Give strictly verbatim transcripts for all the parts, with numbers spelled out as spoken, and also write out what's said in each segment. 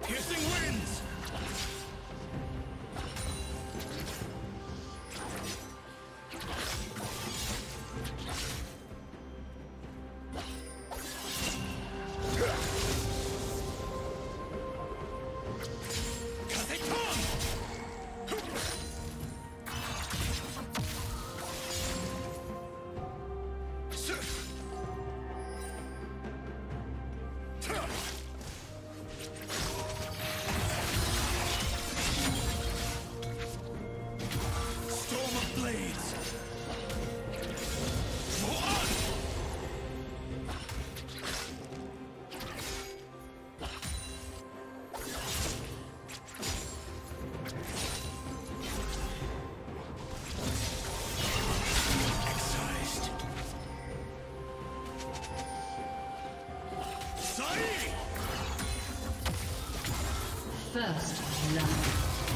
Piercing winds! First love.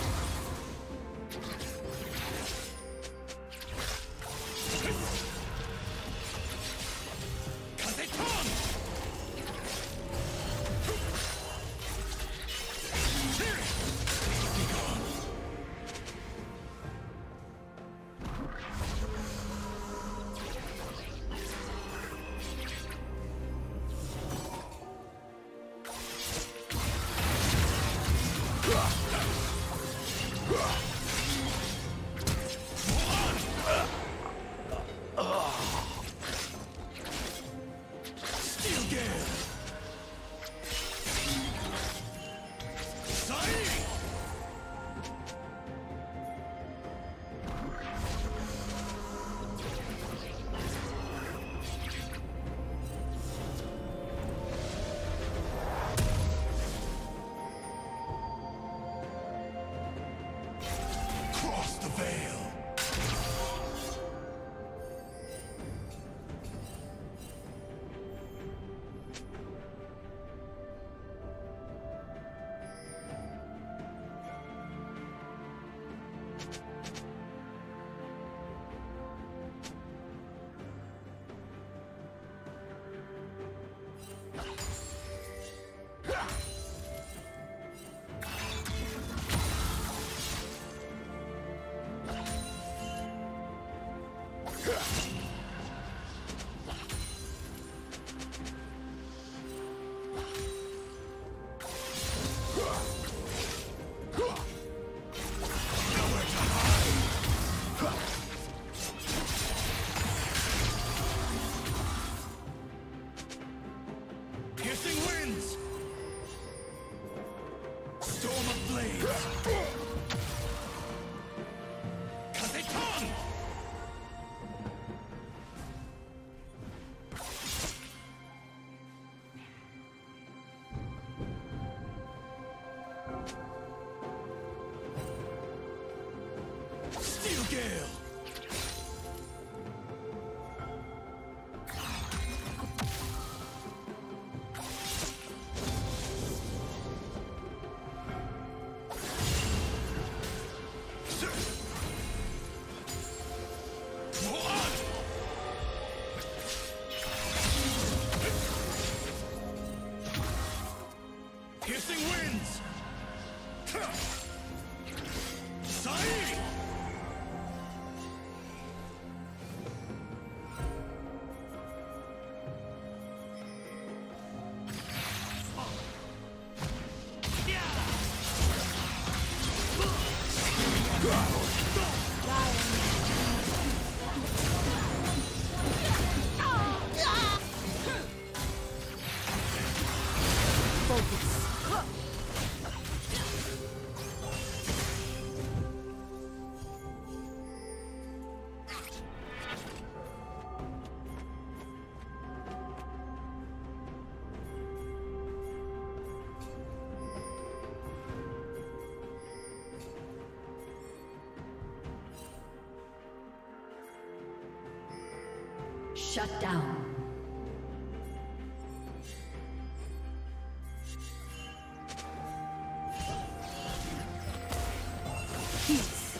Shut down. Peace.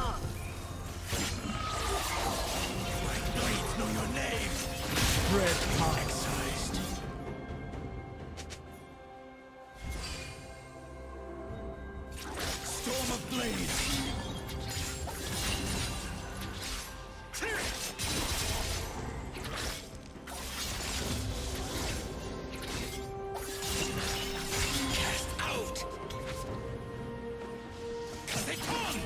My blades know your name. Red hot. Excised. Storm of blades! Cast out! Kazeton!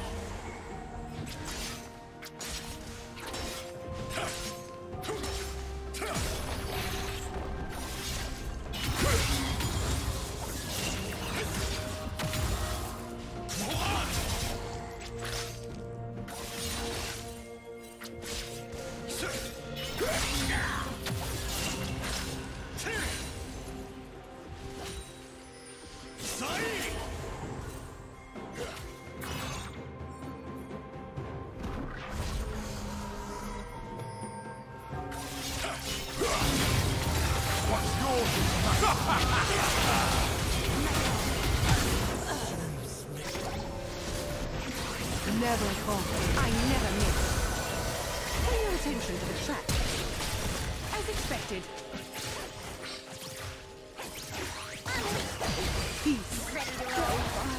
Never conquer. I never miss. Pay your attention to the trap. As expected. Peace. Ready to roll.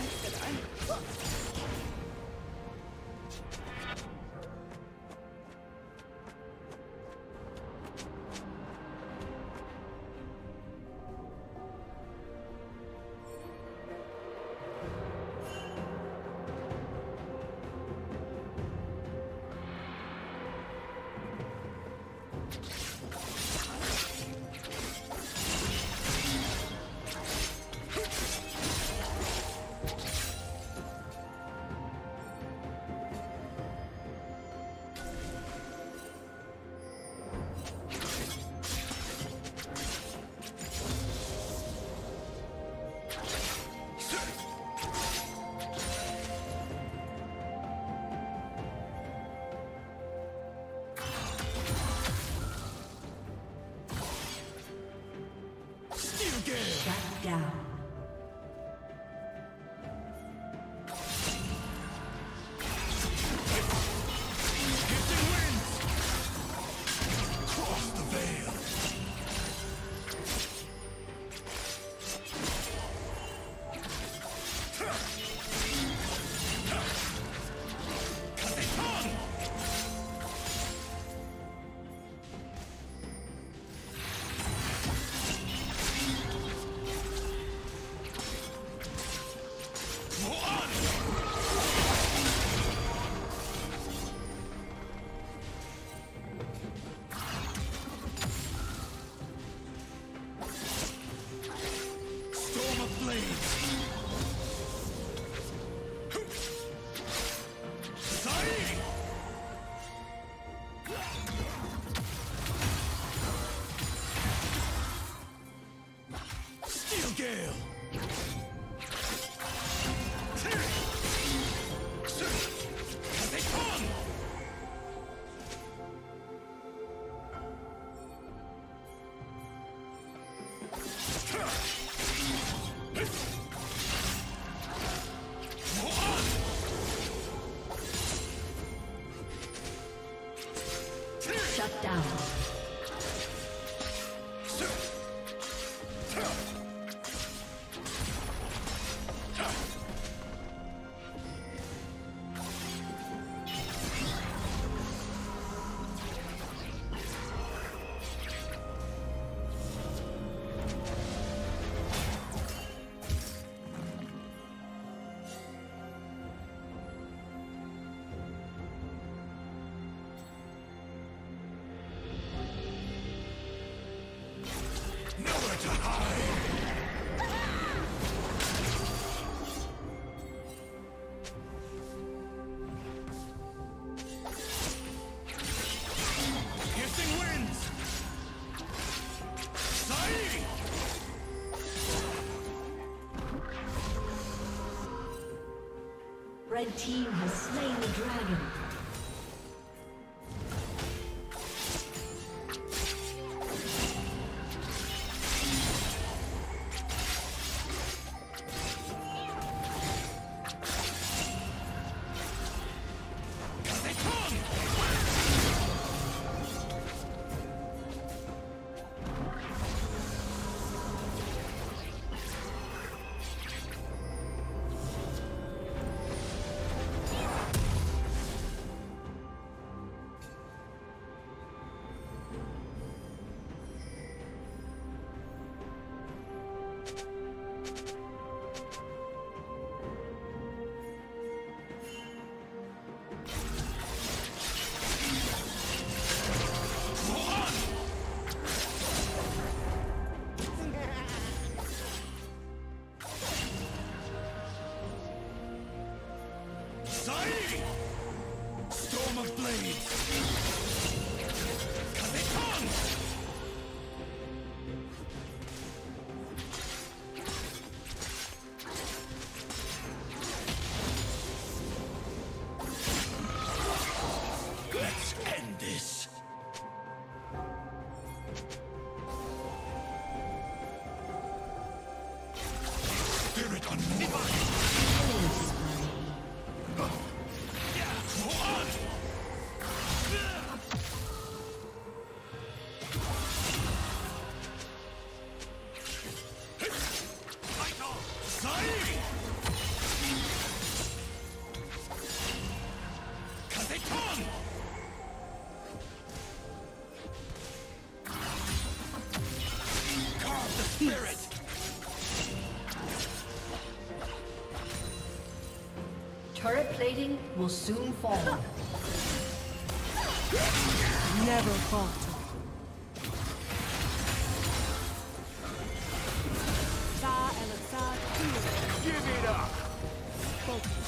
Shut down. Shut down. Nowhere to hide! Piercing winds! Sai! Red team has slain the dragon. Sai! Storm of blades! Kazeton! Let's end this. Spirit unleashed. Turret plating will soon fall. Never falter. Sa Elisad, Give it up! focus.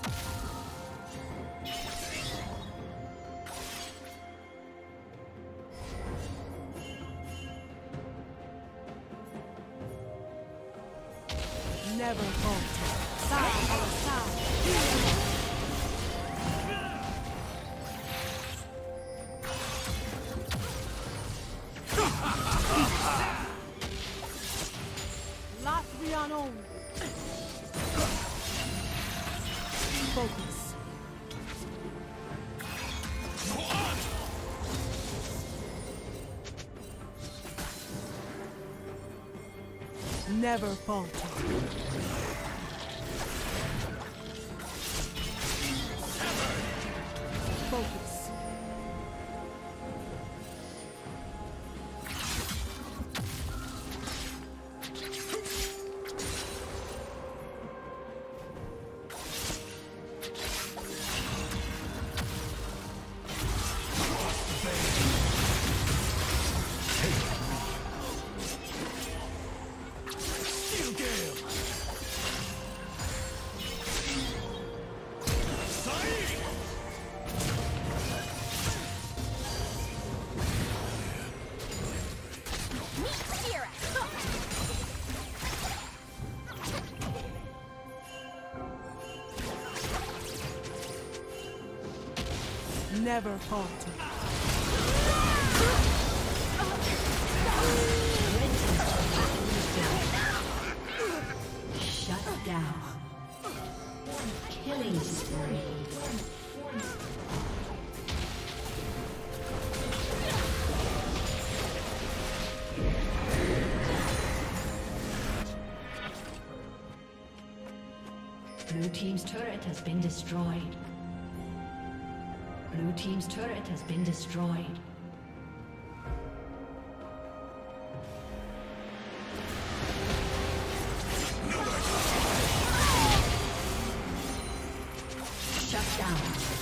Never falter. Sa Elisad, Latvian owned. Focus. Never falter. Focus. Never falter. Shut down. Killing spree. Blue team's turret has been destroyed. Blue team's turret has been destroyed. Shut down.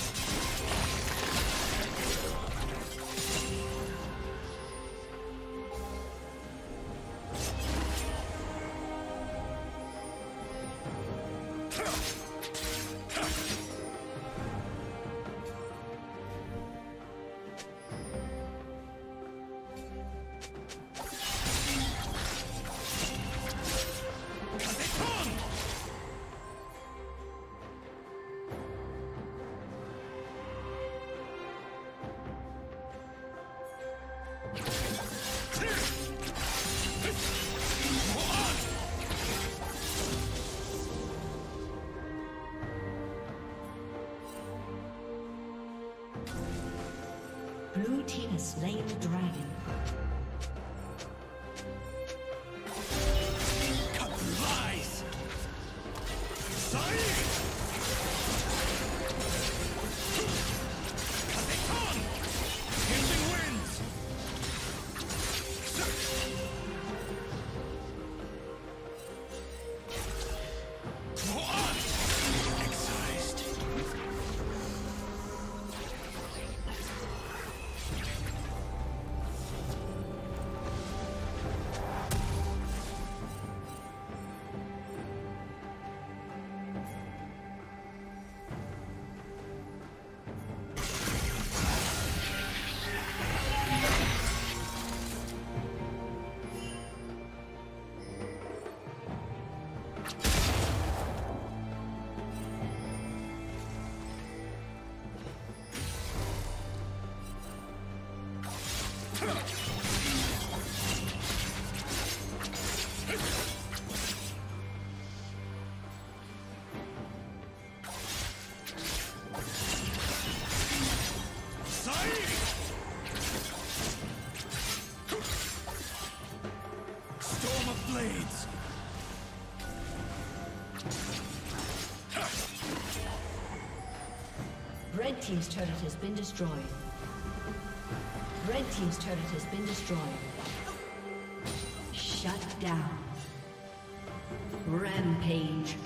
Blue team has slain the dragon. Cut through lies! Sai! Kazeton! Hissing winds! Go on! Excised. Red team's turret has been destroyed. Red team's turret has been destroyed. Shut down. Rampage.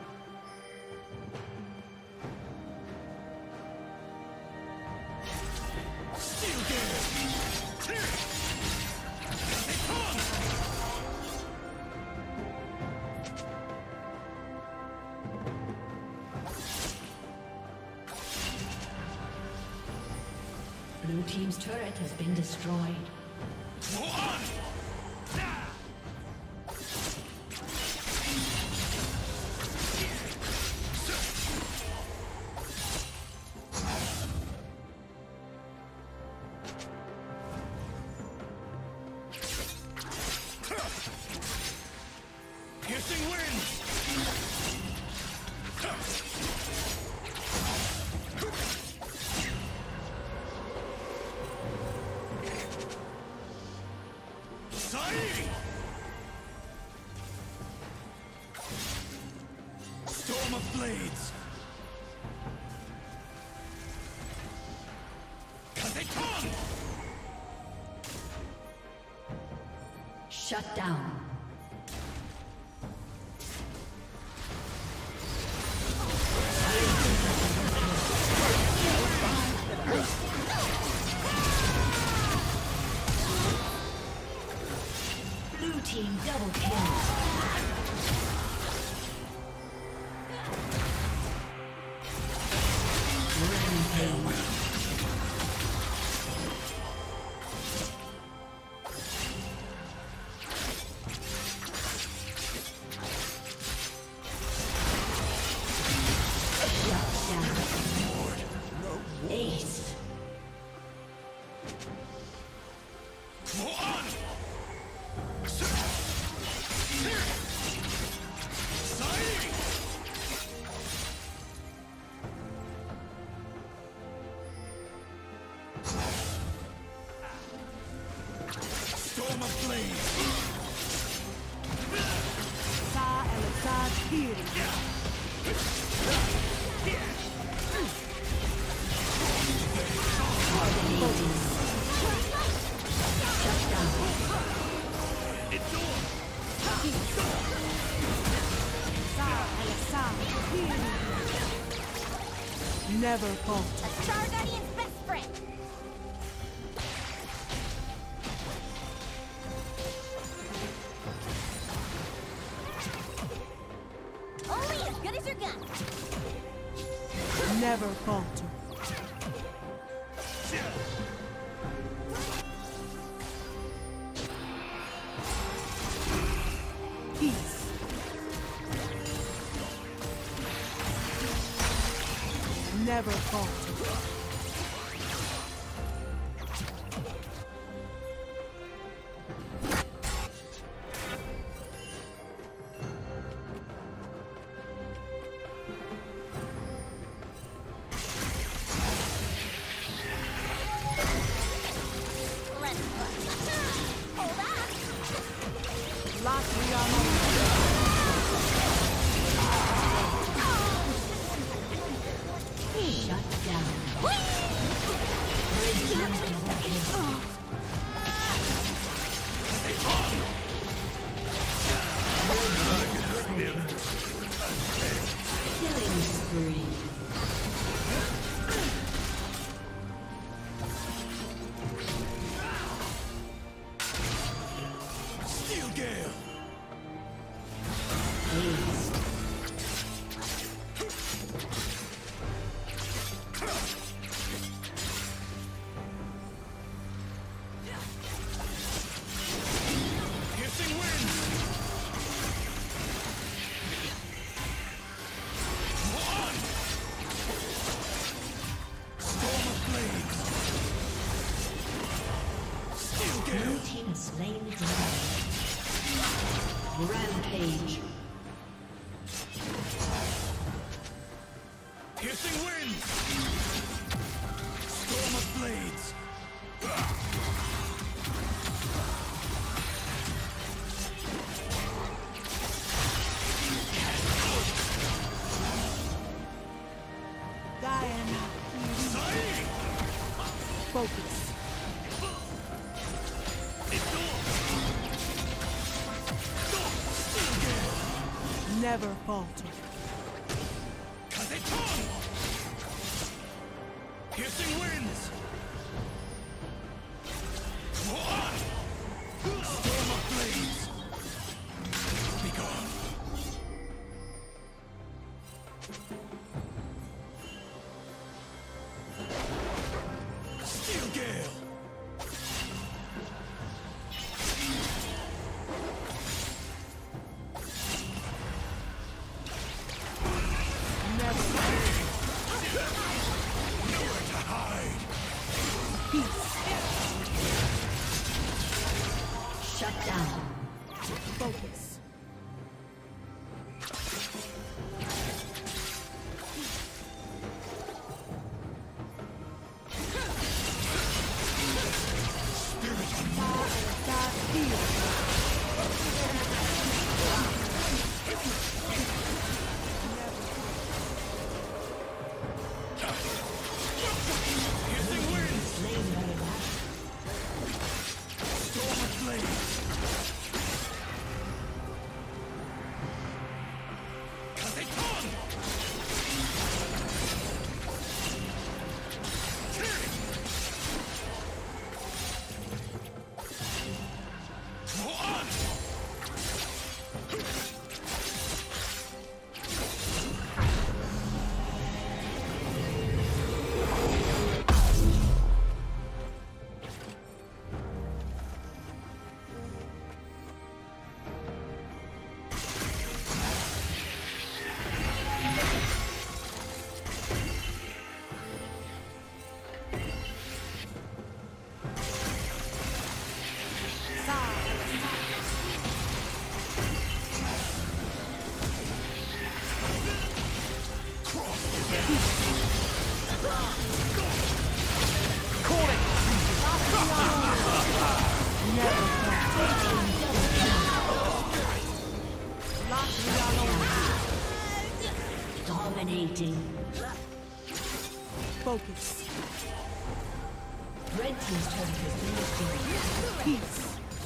Blue team's turret has been destroyed. Go on! Piercing wind! Storm of blades! Kazeton! Shut down. Blue team double kill. Storm of blades! Sa el-Assad here. It's on! Sa el-Assad here. Never falter. A Star Guardian's best friend. Only as good as your gun. Never falter. Peace. Never falter. Let's hold on. Last we are known. Shut down. Killing spree. Steel Gale! Ace. Piercing wind! Go on! Storm of blades! Steel Blue Gale! team has slain the dragon. Rampage. Piercing wind! Storm of blades! Never falter. Piercing winds! Storm of flames! Be gone! Steel gale! Shut down. Focus. Dominating. Focus. Red team's turret has been destroyed. Peace.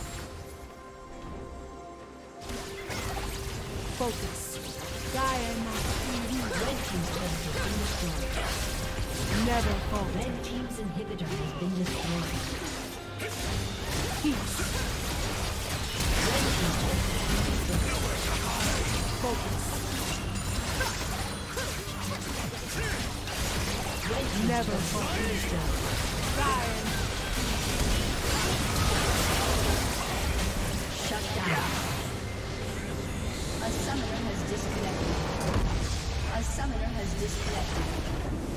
Focus. Red team's turret has been destroyed. Never fall. Red team's inhibitor has been destroyed. Peace. Red team's turret has been destroyed. Focus. Red team's Never turret fall. has been destroyed. Shut down. A summoner has disconnected. A summoner has disconnected.